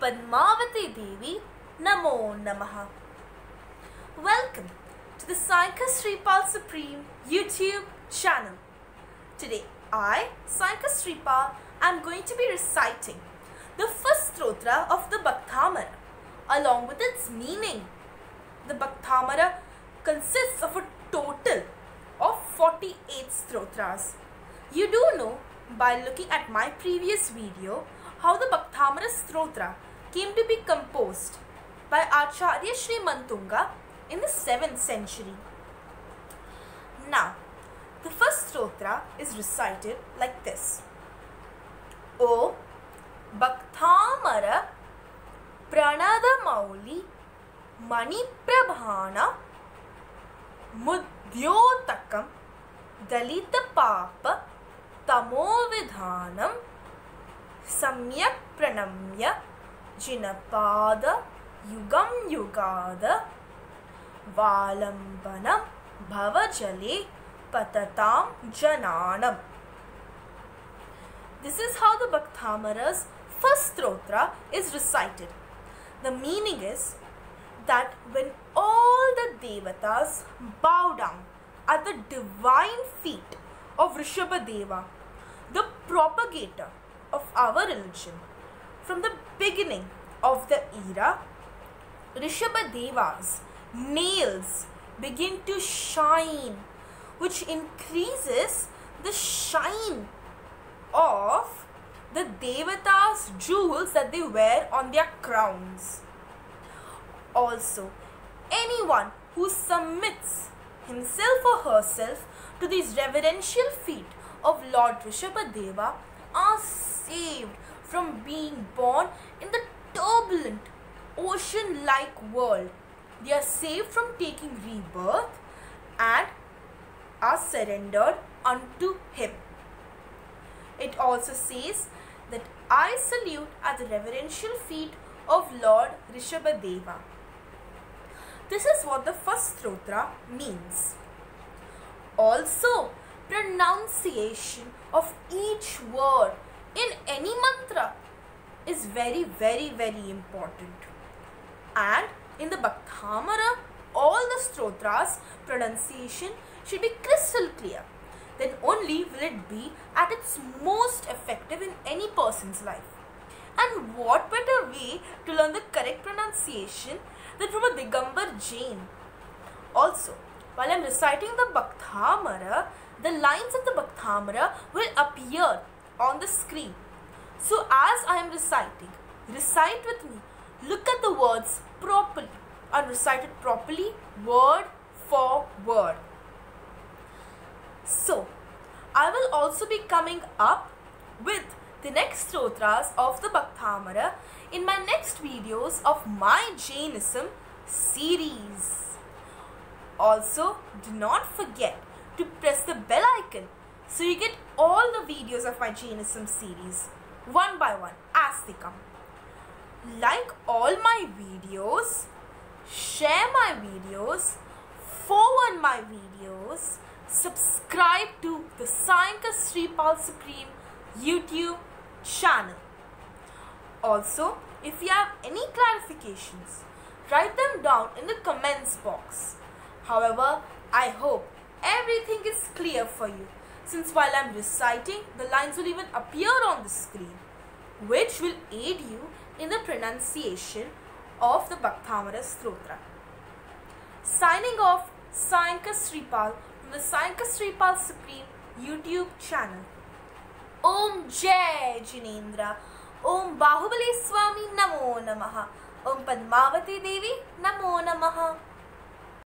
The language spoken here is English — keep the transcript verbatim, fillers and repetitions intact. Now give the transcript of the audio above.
Padmavati Devi Namo Namaha. Welcome to the Saika Sripal Supreme YouTube channel. Today I, Saika Sripal, am going to be reciting the first stotra of the Bhaktamara along with its meaning. The Bhaktamara consists of a total of forty-eight stotras. You do know by looking at my previous video how the Bhaktamara stotra came to be composed by Acharya Sri Mantunga in the seventh century. Now, the first stotra is recited like this. O Bhaktamara Pranadamauli Maniprabhana Mudyotakam Dalita Papa Tamovidhanam Samyak Pranamya Jinapada Yugam Yugada Valambanam Bhavajale Patatam Jananam. This is how the Bhaktamara's first stotra is recited. The meaning is that when all the Devatas bow down at the divine feet of Rishabhadeva, the propagator of our religion, from the beginning of the era, Rishabhadeva's nails begin to shine, which increases the shine of the Devatas' jewels that they wear on their crowns. Also, anyone who submits himself or herself to these reverential feet of Lord Rishabhadeva are saved from being born in the turbulent ocean-like world. They are saved from taking rebirth and are surrendered unto him. It also says that I salute at the reverential feet of Lord Rishabhadeva. This is what the first stotra means. Also, pronunciation of each word in any mantra is very very very important. And in the Bhaktamara, all the stotras pronunciation should be crystal clear. Then only will it be at its most effective in any person's life. And what better way to learn the correct pronunciation than from a Digambar Jain. Also, while I am reciting the Bhaktamara, the lines of the Bhaktamara will appear on the screen. So as I am reciting, recite with me. Look at the words properly and recite it properly, word for word. So, I will also be coming up with the next stotras of the Bhaktamara in my next videos of my Jainism series. Also, do not forget to press the bell icon so you get all the videos of my Jainism series one by one as they come. Like all my videos, share my videos, forward my videos, subscribe to the Saika Sripal Supreme YouTube channel. Also, if you have any clarifications, write them down in the comments box. However, I hope everything is clear for you, since while I am reciting, the lines will even appear on the screen, which will aid you in the pronunciation of the Bhaktamara stotra. Signing off, Saika Sripal from the Saika Sripal Supreme YouTube channel. Om Jai Jinendra. Om Bahubali Swami Namo Namaha. Om Padmavati Devi Namo Namaha.